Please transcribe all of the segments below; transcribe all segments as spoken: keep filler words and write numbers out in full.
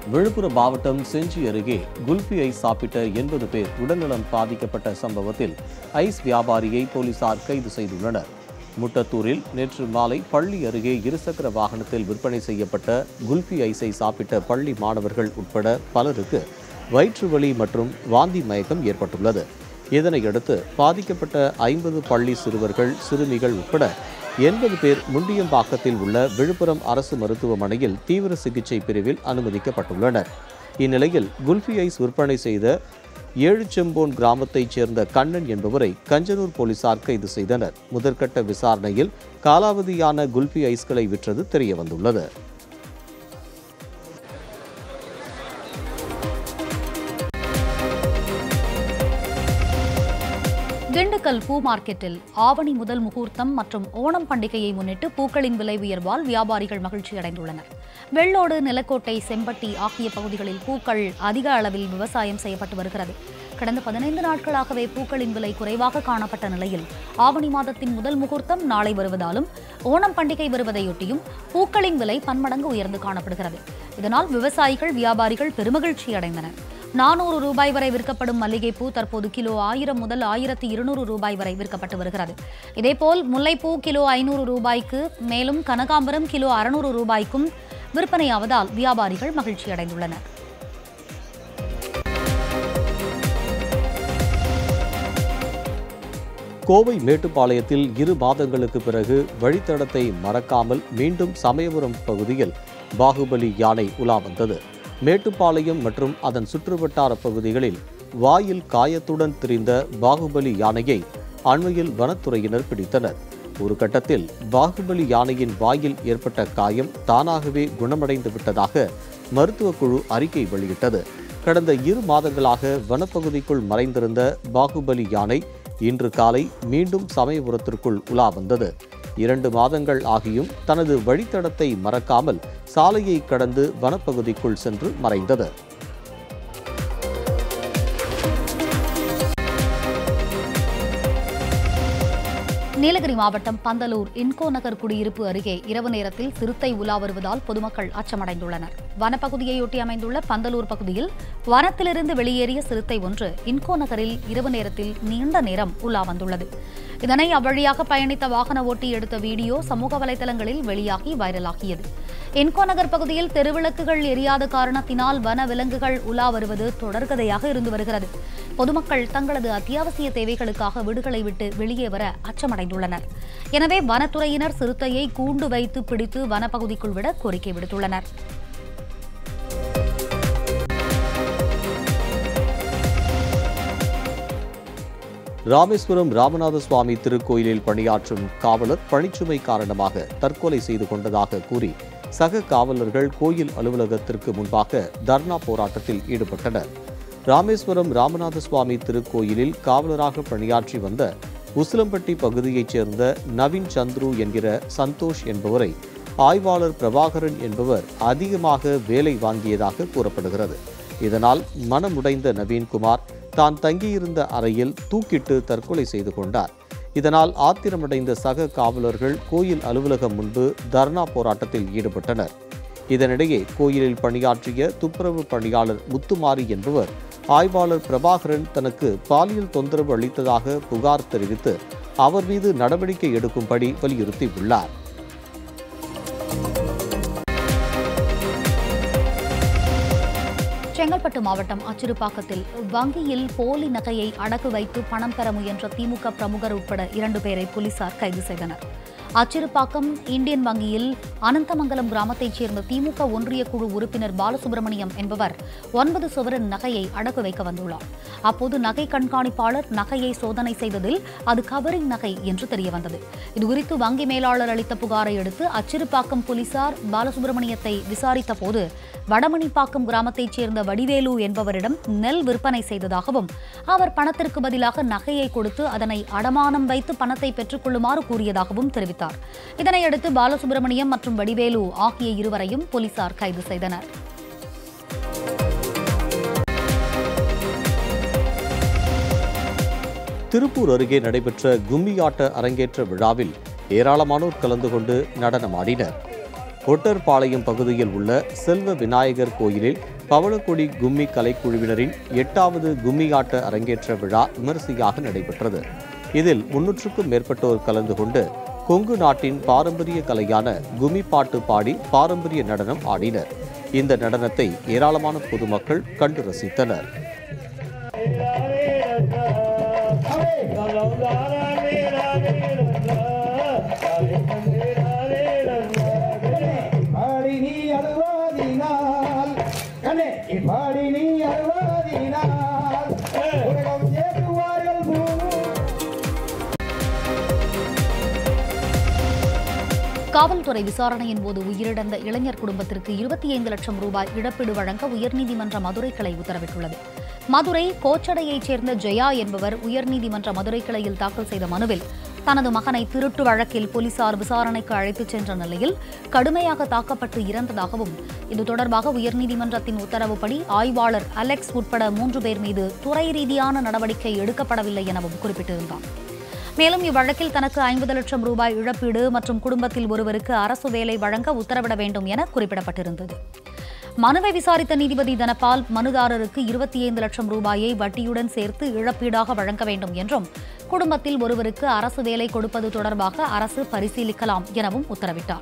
விழுப்புரம் மாவட்டம் செஞ்சி அருகே குல்பி ஐஸ் சாப்பிட்ட எண்பது பேர் உடல்நலம் பாதிக்கப்பட்ட சம்பவத்தில் ஐஸ் வியாபாரியை போலீசார் கைது செய்துள்ளனர். முட்டத்தூரில் நேற்று மாலை பள்ளி அருகே இருசக்கர வாகனத்தில் விற்பனை செய்யப்பட்ட குல்பி ஐஸை சாப்பிட்ட பள்ளி மாணவர்கள் உட்பட பலருக்கு வயிற்று வலி மற்றும் வாந்தி மயக்கம் ஏற்பட்டுள்ளது. இதனையடுத்து பாதிக்கப்பட்ட ஐம்பது பள்ளி சிறுவர்கள் சிறுமிகள் உட்பட எண்பது பேர் முண்டியம்பாக்கத்தில் உள்ள விழுப்புரம் அரசு மருத்துவமனையில் தீவிர சிகிச்சை பிரிவில் அனுமதிக்கப்பட்டுள்ளனர். இந்நிலையில் குல்பி ஐஸ் விற்பனை செய்த ஏழுச்செம்போன் கிராமத்தைச் சேர்ந்த கண்ணன் என்பவரை கஞ்சனூர் போலீசார் கைது செய்தனர். முதற்கட்ட விசாரணையில் காலாவதியான குல்பி ஐஸ்களை விற்றது தெரியவந்துள்ளது. திண்டுக்கல் பூ மார்க்கெட்டில் ஆவணி முதல் முகூர்த்தம் மற்றும் ஓணம் பண்டிகையை முன்னிட்டு பூக்களின் விலை உயர்வால் வியாபாரிகள் மகிழ்ச்சி அடைந்துள்ளனர். வெள்ளோடு, நிலக்கோட்டை, செம்பட்டி ஆகிய பகுதிகளில் பூக்கள் அதிக அளவில் விவசாயம் செய்யப்பட்டு வருகிறது. கடந்த பதினைந்து நாட்களாகவே பூக்களின் விலை குறைவாக காணப்பட்ட நிலையில் ஆவணி மாதத்தின் முதல் முகூர்த்தம் நாளை வருவதாலும் ஓணம் பண்டிகை வருவதையொட்டியும் பூக்களின் விலை பன்மடங்கு உயர்ந்து காணப்படுகிறது. இதனால் விவசாயிகள், வியாபாரிகள் பெருமகிழ்ச்சி அடைந்தனர். நானூறு ரூபாய் வரை விற்கப்படும் மல்லிகைப்பூ தற்போது கிலோ ஆயிரம் முதல் ஆயிரத்தி இருநூறு ரூபாய் வரை விற்கப்பட்டு வருகிறது. இதேபோல் முல்லைப்பூ கிலோ ஐநூறு ரூபாய்க்கு, மேலும் கனகாம்பரம் கிலோ அறுநூறு ரூபாய்க்கும் விற்பனையாவதால் வியாபாரிகள் மகிழ்ச்சி அடைந்துள்ளனர். கோவை மேட்டுப்பாளையத்தில் இரு மாதங்களுக்கு பிறகு வழித்தடத்தை மறக்காமல் மீண்டும் சமயபுரம் பகுதியில் பாகுபலி யானை உலா வந்தது. மேட்டுப்பாளையம் மற்றும் அதன் சுற்றுவட்டார பகுதிகளில் வாயில் காயத்துடன் திரிந்த பாகுபலி யானையை அண்மையில் வனத்துறையினர் பிடித்தனர். ஒரு கட்டத்தில் பாகுபலி யானையின் வாயில் ஏற்பட்ட காயம் தானாகவே குணமடைந்து விட்டதாக மருத்துவக் குழு அறிக்கை வெளியிட்டது. கடந்த இரு மாதங்களாக வனப்பகுதிக்குள் மறைந்திருந்த பாகுபலி யானை இன்று காலை மீண்டும் சமயபுரத்திற்குள் உலா வந்தது. இரண்டு மாதங்கள் ஆகியும் தனது வழித்தடத்தை மறக்காமல் சாலையை கடந்து வனப்பகுதிக்குள் சென்று மறைந்தது. நீலகிரி மாவட்டம் பந்தலூர் இன்கோ நகர் குடியிருப்பு அருகே இரவு நேரத்தில் சிறுத்தை உலா வருவதால் பொதுமக்கள் அச்சமடைந்துள்ளனர். வனப்பகுதியையொட்டி அமைந்துள்ள பந்தலூர் பகுதியில் வனத்திலிருந்து வெளியேறிய சிறுத்தை ஒன்று இன்கோ நகரில் இரவு நேரத்தில் நீண்ட நேரம் உலா வந்துள்ளது. இதனை அவ்வழியாக பயணித்த வாகன ஓட்டி எடுத்த வீடியோ சமூக வலைதளங்களில் வெளியாகி வைரலாகியது. இன்கோ நகர் பகுதியில் தெருவிளக்குகள் எரியாத காரணத்தினால் வன விலங்குகள் உலா வருவது தொடர்கதையாக இருந்து வருகிறது. பொதுமக்கள் தங்களது அத்தியாவசிய தேவைகளுக்காக வீடுகளை விட்டு வெளியே வர அச்சமடைந்துள்ளனர். எனவே வனத்துறையினர் சிறுத்தையை கூண்டு வைத்து பிடித்து வனப்பகுதிக்குள் விட கோரிக்கை விடுத்துள்ளனர். ராமேஸ்வரம் ராமநாத சுவாமி திருக்கோயிலில் பணியாற்றும் காவலர் பணிச்சுமை காரணமாக தற்கொலை செய்து கொண்டதாக கூறி சக காவலர்கள் கோயில் அலுவலகத்திற்கு முன்பாக தர்ணா போராட்டத்தில் ஈடுபட்டனர். ராமேஸ்வரம் ராமநாத சுவாமி திருக்கோயிலில் காவலராக பணியாற்றி வந்த உசிலம்பட்டி பகுதியைச் சேர்ந்த நவீன் சந்துரு என்கிற சந்தோஷ் என்பவரை ஆய்வாளர் பிரபாகரன் என்பவர் அதிகமாக வேலை வாங்கியதாக கூறப்படுகிறது. இதனால் மனமுடைந்த நவீன்குமார் தான் தங்கியிருந்த அறையில் தூக்கிட்டு தற்கொலை செய்து கொண்டார். இதனால் ஆத்திரமடைந்த சக காவலர்கள் கோயில் அலுவலகம் முன்பு தர்ணா போராட்டத்தில் ஈடுபட்டனர். இதனிடையே கோயிலில் பணியாற்றிய துப்புரவு பணியாளர் முத்துமாரி என்பவர் ஆய்வாளர் பிரபாகரன் தனக்கு பாலியல் தொந்தரவு அளித்ததாக புகார் தெரிவித்து அவர் மீது நடவடிக்கை எடுக்கும்படி வலியுறுத்தியுள்ளார். செங்கல்பட்டு மாவட்டம் அச்சிறுபாக்கத்தில் வங்கியில் போலி நகையை அடகு வைத்து பணம் பெற முயன்ற திமுக பிரமுகர் உட்பட இரண்டு பேரை போலீசார் கைது செய்தனர். அச்சிறுபாக்கம் இந்தியன் வங்கியில் அனந்தமங்கலம் கிராமத்தைச் சேர்ந்த திமுக ஒன்றிய குழு உறுப்பினர் பாலசுப்ரமணியம் என்பவர் ஒன்பது சவரன் நகையை அடகு வைக்க வந்துள்ளார். அப்போது நகை கண்காணிப்பாளர் நகையை சோதனை செய்ததில் அது கவரிங் நகை என்று தெரியவந்தது. இதுகுறித்து வங்கி மேலாளர் அளித்த புகாரை அடுத்து அச்சிறுபாக்கம் போலீசார் பாலசுப்ரமணியத்தை விசாரித்த போது வடமணிப்பாக்கம் கிராமத்தைச் சேர்ந்த வடிவேலு என்பவரிடம் நெல் விற்பனை செய்ததாகவும் அவர் பணத்திற்கு பதிலாக நகையை கொடுத்து அதனை அடமானம் வைத்து பணத்தை பெற்றுக் கொள்ளுமாறு கூறியதாகவும் தெரிவித்தார். இதனையடுத்து பாலசுப்ரமணியம் மற்றும் வடிவேலு ஆகிய இருவரையும் போலீசார் கைது செய்தனர். திருப்பூர் அருகே நடைபெற்ற கும்மியாட்ட அரங்கேற்ற விழாவில் ஏராளமானோர் கலந்து கொண்டு நடனமாடினர். ஒட்டர்பாளையம் பகுதியில் உள்ள செல்வ விநாயகர் கோயிலில் பவளக்கொடி கும்மி கலைக்குழுவினரின் எட்டாவது கும்மியாட்ட அரங்கேற்ற விழா விமரிசையாக நடைபெற்றது. இதில் முன்னூற்றுக்கும் மேற்பட்டோர் கலந்து கொண்டு கொங்கு நாட்டின் பாரம்பரிய கலையான கும்மி பாட்டு பாடி பாரம்பரிய நடனம் ஆடினர். இந்த நடனத்தை ஏராளமான பொதுமக்கள் கண்டு ரசித்தனர். காவல்துறை விசாரணையின் போது உயிரிழந்த இளைஞர் குடும்பத்திற்கு இருபத்தி ஐந்து லட்சம் ரூபாய் இழப்பீடு வழங்க உயர்நீதிமன்ற மதுரை கிளை உத்தரவிட்டுள்ளது. மதுரை கோச்சடையைச் சேர்ந்த ஜெயா என்பவர் உயர்நீதிமன்ற மதுரை கிளையில் தாக்கல் செய்த மனுவில் தனது மகனை திருட்டு வழக்கில் போலீசார் விசாரணைக்கு அழைத்துச் சென்ற நிலையில் கடுமையாக தாக்கப்பட்டு இறந்ததாகவும், இது தொடர்பாக உயர்நீதிமன்றத்தின் உத்தரவுப்படி ஆய்வாளர் அலெக்ஸ் உட்பட மூன்று பேர் மீது துறை ரீதியான நடவடிக்கை எடுக்கப்படவில்லை எனவும் குறிப்பிட்டிருந்தார். மேலும் இவ்வழக்கில் தனக்கு ஐம்பது லட்சம் ரூபாய் இழப்பீடு மற்றும் குடும்பத்தில் ஒருவருக்கு அரசு வேலை வழங்க உத்தரவிட வேண்டும் என குறிப்பிடப்பட்டிருந்தது. மனுவை விசாரித்த நீதிபதி தனபால் மனுதாரருக்கு இருபத்தி ஐந்து லட்சம் ரூபாயை வட்டியுடன் சேர்த்து இழப்பீடாக வழங்க வேண்டும் என்றும், குடும்பத்தில் ஒருவருக்கு அரசு வேலை கொடுப்பது தொடர்பாக அரசு பரிசீலிக்கலாம் எனவும் உத்தரவிட்டார்.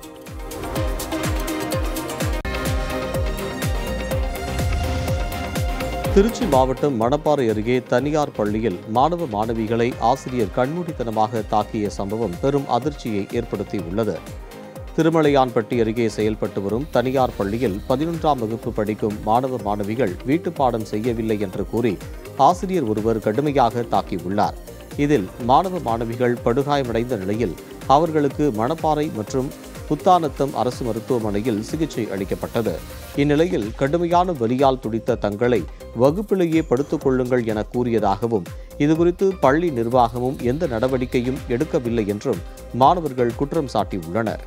திருச்சி மாவட்டம் மணப்பாறை அருகே தனியார் பள்ளியில் மாணவ மாணவிகளை ஆசிரியர் கண்மூடித்தனமாக தாக்கிய சம்பவம் பெரும் அதிர்ச்சியை ஏற்படுத்தியுள்ளது. திருமலையான்பட்டி அருகே செயல்பட்டு வரும் தனியார் பள்ளியில் பதினொன்றாம் வகுப்பு படிக்கும் மாணவ மாணவிகள் வீட்டுப்பாடம் செய்யவில்லை என்று கூறி ஆசிரியர் ஒருவர் கடுமையாக தாக்கியுள்ளார். இதில் மாணவ மாணவிகள் படுகாயமடைந்த நிலையில் அவர்களுக்கு மணப்பாறை மற்றும் புத்தானத்தம் அரசு மருத்துவமனையில் சிகிச்சை அளிக்கப்பட்டது. இந்நிலையில் கடுமையான வலியால் துடித்த தங்களை வகுப்பிலேயே படுத்துக் கொள்ளுங்கள் என கூறியதாகவும், இதுகுறித்து பள்ளி நிர்வாகமும் எந்த நடவடிக்கையும் எடுக்கவில்லை என்றும் மாணவர்கள் குற்றம் சாட்டியுள்ளனர்.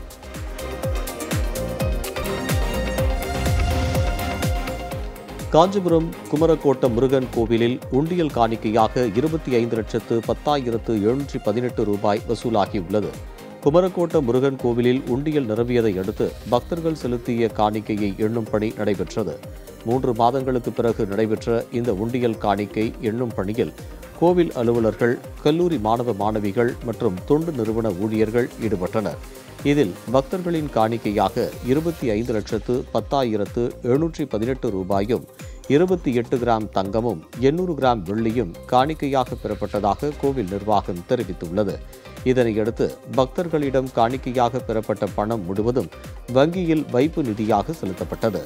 காஞ்சிபுரம் குமரக்கோட்டம் முருகன் கோவிலில் உண்டியல் காணிக்கையாக இருபத்தி ஐந்து லட்சத்து பத்தாயிரத்து எழுநூற்றி பதினெட்டு ரூபாய் வசூலாகியுள்ளது. குமரக்கோட்டம் முருகன் கோவிலில் உண்டியல் நிரம்பியதை அடுத்து பக்தர்கள் செலுத்திய காணிக்கையை எண்ணும் பணி நடைபெற்றது. மூன்று மாதங்களுக்கு பிறகு நடைபெற்ற இந்த உண்டியல் காணிக்கை எண்ணும் பணியில் கோவில் அலுவலர்கள், கல்லூரி மாணவ மாணவிகள் மற்றும் தொண்டு நிறுவன ஊழியர்கள் ஈடுபட்டனர். இதில் பக்தர்களின் காணிக்கையாக இருபத்தி ஐந்து லட்சத்து பத்தாயிரத்து எழுநூற்றி பதினெட்டு ரூபாயும், இருபத்தி எட்டு கிராம் தங்கமும், எண்ணூறு கிராம் வெள்ளியும் காணிக்கையாக பெறப்பட்டதாக கோவில் நிர்வாகம் தெரிவித்துள்ளது. இதனையடுத்து பக்தர்களிடம் காணிக்கையாக பெறப்பட்ட பணம் முழுவதும் வங்கியில் வைப்பு நிதியாக செலுத்தப்பட்டது.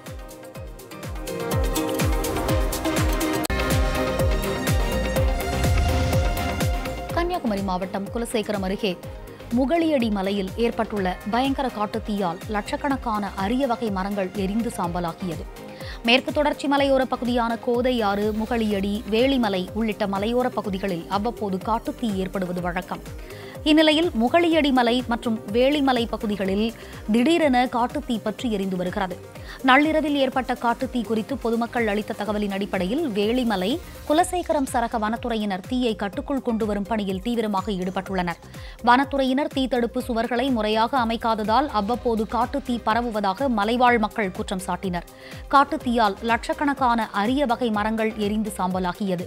கன்னியாகுமரி மாவட்டம் குலசேகரம் அருகே முகலியடி மலையில் ஏற்பட்டுள்ள பயங்கர காட்டுத்தீயால் லட்சக்கணக்கான அரிய வகை மரங்கள் எரிந்து சாம்பலாகியது. மேற்கு தொடர்ச்சி மலையோர பகுதியான கோதையாறு, முகலியடி, வேளிமலை உள்ளிட்ட மலையோர பகுதிகளில் அவ்வப்போது காட்டுத்தீ ஏற்படுவது வழக்கம். இந்நிலையில் முகலியடி மலை மற்றும் வேளிமலை பகுதிகளில் திடீரென காட்டுத்தீ பற்றி எரிந்து வருகிறது. நள்ளிரவில் ஏற்பட்ட காட்டுத்தீ குறித்து பொதுமக்கள் அளித்த தகவலின் அடிப்படையில் வேளிமலை, குலசேகரம் சரக வனத்துறையினர் தீயை கட்டுக்குள் கொண்டு வரும் பணியில் தீவிரமாக ஈடுபட்டுள்ளனர். வனத்துறையினர் தீ தடுப்பு சுவர்களை முறையாக அமைக்காததால் அவ்வப்போது காட்டுத்தீ பரவுவதாக மலைவாழ் மக்கள் குற்றம் சாட்டினர். காட்டுத்தீயால் லட்சக்கணக்கான அரிய வகை மரங்கள் எரிந்து சாம்பலாகியது.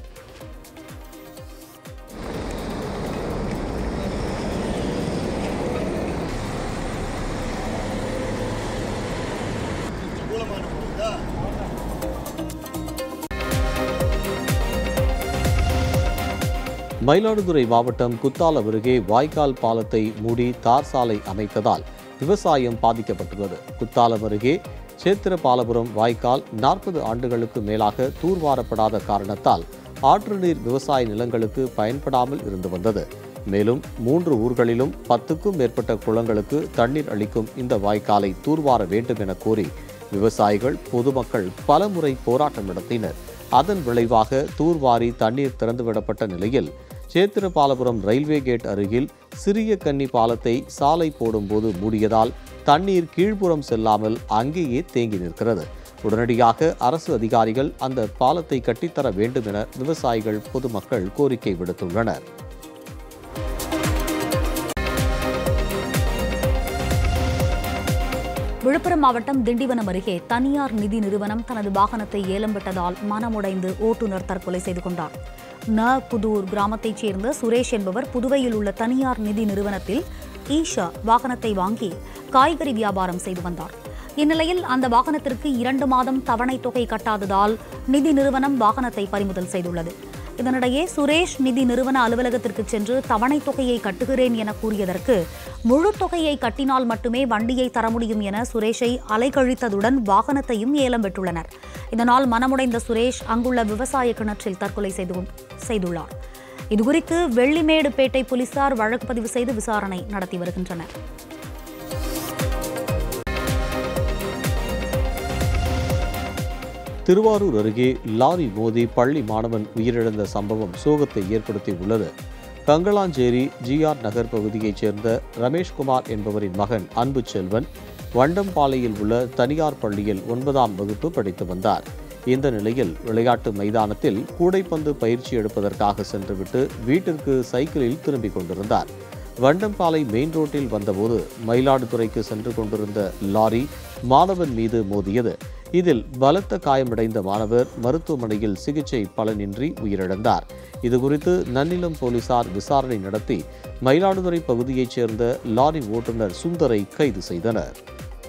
மயிலாடுதுறை மாவட்டம் குத்தாலம் அருகே வாய்க்கால் பாலத்தை மூடி தார் சாலை அமைத்ததால் விவசாயம் பாதிக்கப்பட்டுள்ளது. குத்தாலம் அருகே சேத்திரபாலபுரம் வாய்க்கால் நாற்பது ஆண்டுகளுக்கு மேலாக தூர்வாரப்படாத காரணத்தால் ஆற்று நீர் விவசாய நிலங்களுக்கு பயன்படாமல் இருந்து வந்தது. மேலும் மூன்று ஊர்களிலும் பத்துக்கும் மேற்பட்ட குளங்களுக்கு தண்ணீர் அளிக்கும் இந்த வாய்க்காலை தூர்வார வேண்டும் என கோரி விவசாயிகள், பொதுமக்கள் பலமுறை போராட்டம் நடத்தினர். அதன் விளைவாக தூர்வாரி தண்ணீர் திறந்துவிடப்பட்ட நிலையில் சேத்திரபாலபுரம் ரயில்வே கேட் அருகில் சிறிய கன்னி பாலத்தை சாலை போடும்போது மூடியதால் தண்ணீர் கீழ்ப்புறம் செல்லாமல் அங்கேயே தேங்கி நிற்கிறது. உடனடியாக அரசு அதிகாரிகள் அந்த பாலத்தை கட்டித்தர வேண்டும் என விவசாயிகள், பொதுமக்கள் கோரிக்கை விடுத்துள்ளனர். விழுப்புரம் மாவட்டம் திண்டிவனம் அருகே தனியார் நிதி நிறுவனம் தனது வாகனத்தை ஏலம் விட்டதால் மனமுடைந்து ஓட்டுநர் தற்கொலை செய்து கொண்டார். ந புதூர் கிராமத்தைச் சேர்ந்த சுரேஷ் என்பவர் புதுவையில் உள்ள தனியார் நிதி நிறுவனத்தில் ஈஷா வாகனத்தை வாங்கி காய்கறி வியாபாரம் செய்து வந்தார். இந்நிலையில் அந்த வாகனத்திற்கு இரண்டு மாதம் தவணை தொகை கட்டாததால் நிதி நிறுவனம் வாகனத்தை பறிமுதல் செய்துள்ளது. இதனிடையே சுரேஷ் நிதி நிறுவன அலுவலகத்திற்கு சென்று தவணை தொகையை கட்டுகிறேன் என கூறியதற்கு முழு தொகையை கட்டினால் மட்டுமே வண்டியை தர முடியும் என சுரேஷை அலைக்கழித்ததுடன் வாகனத்தையும் ஏலம் விட்டுள்ளனர். இதனால் மனமுடைந்த சுரேஷ் அங்குள்ள விவசாய கிணற்றில் தற்கொலை செய்து செய்துள்ளார். இதுகுறித்து வெள்ளிமேடுபேட்டை போலீசார் வழக்கு பதிவு செய்து விசாரணை நடத்தி வருகின்றனர். திருவாரூர் அருகே லாரி மோதி பள்ளி மாணவன் உயிரிழந்த சம்பவம் சோகத்தை ஏற்படுத்தியுள்ளது. கங்களாஞ்சேரி ஜிஆர் நகர் பகுதியைச் சேர்ந்த ரமேஷ்குமார் என்பவரின் மகன் அன்பு செல்வன் வண்டம்பாளையில் உள்ள தனியார் பள்ளியில் ஒன்பதாம் வகுப்பு படித்து வந்தார். இந்த நிலையில் விளையாட்டு மைதானத்தில் கூடைப்பந்து பயிற்சி எடுப்பதற்காக சென்றுவிட்டு வீட்டிற்கு சைக்கிளில் திரும்பிக் கொண்டிருந்தார். வண்டம்பாலை மெயின் ரோட்டில் வந்தபோது மயிலாடுதுறைக்கு சென்று கொண்டிருந்த லாரி மாணவன் மீது மோதியது. இதில் பலத்த காயமடைந்த மாணவர் மருத்துவமனையில் சிகிச்சை பலனின்றி உயிரிழந்தார். இதுகுறித்து நன்னிலம் போலீசார் விசாரணை நடத்தி மயிலாடுதுறை பகுதியைச் சேர்ந்த லாரி ஓட்டுநர் சுந்தரை கைது செய்தனர்.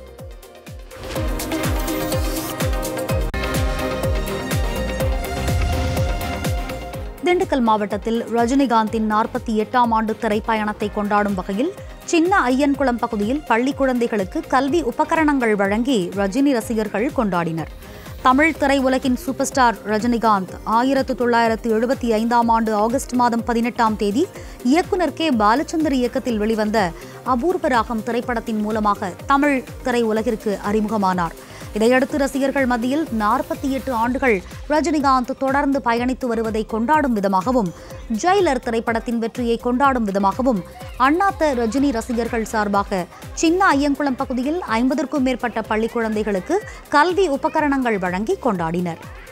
திண்டுக்கல் மாவட்டத்தில் ரஜினிகாந்தின் நாற்பத்தி எட்டாம் ஆண்டு திரைப்பயணத்தை கொண்டாடும் வகையில் சின்ன ஐயன்குளம் பகுதியில் பள்ளி குழந்தைகளுக்கு கல்வி உபகரணங்கள் வழங்கி ரஜினி ரசிகர்கள் கொண்டாடினர். தமிழ் திரையுலகின் சூப்பர் ஸ்டார் ரஜினிகாந்த் ஆயிரத்து தொள்ளாயிரத்து எழுபத்தி ஐந்தாம் ஆண்டு ஆகஸ்ட் மாதம் பதினெட்டாம் தேதி இயக்குநர் கே பாலச்சந்தர் இயக்கத்தில் வெளிவந்த அபூர்வ ராகம் திரைப்படத்தின் மூலமாக தமிழ் திரையுலகிற்கு அறிமுகமானார். இதையடுத்து ரசிகர்கள் மத்தியில் நாற்பத்தி எட்டு ஆண்டுகள் ரஜினிகாந்த் தொடர்ந்து பயணித்து வருவதை கொண்டாடும் விதமாகவும் ஜெயிலர் திரைப்படத்தின் வெற்றியை கொண்டாடும் விதமாகவும் அண்ணாத்த ரஜினி ரசிகர்கள் சார்பாக சின்ன ஐயங்குளம் பகுதியில் ஐம்பதற்கும் மேற்பட்ட பள்ளி குழந்தைகளுக்கு கல்வி உபகரணங்கள் வழங்கி கொண்டாடினர்.